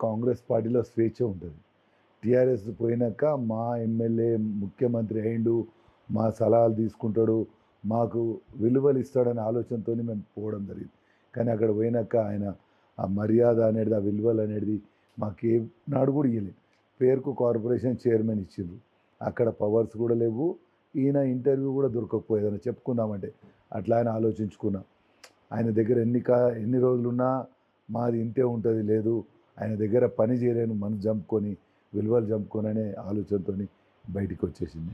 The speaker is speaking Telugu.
కాంగ్రెస్ పార్టీలో స్వేచ్ఛ ఉంటుంది. టీఆర్ఎస్ పోయినాక మా ఎమ్మెల్యే ముఖ్యమంత్రి అయిండు, మా సలహాలు తీసుకుంటాడు, మాకు విలువలు ఇస్తాడనే ఆలోచనతోని మేము పోవడం జరిగింది. కానీ అక్కడ పోయినాక ఆయన ఆ మర్యాద అనేది, ఆ విలువలు అనేది మాకే నాడు కూడా ఇయ్యలేదు. పేరుకు కార్పొరేషన్ చైర్మన్ ఇచ్చిండ్రు. అక్కడ పవర్స్ కూడా లేవు. ఈయన ఇంటర్వ్యూ కూడా దొరకకపోయేదని చెప్పుకుందామంటే అట్లా ఆయన ఆలోచించుకున్నా. ఆయన దగ్గర ఎన్ని రోజులున్నా మాది ఇంతే ఉంటుంది, లేదు ఆయన దగ్గర పని చేయలేను, మనసు చంపుకొని విలువలు చంపుకొని అనే ఆలోచనతోని బయటికి వచ్చేసింది.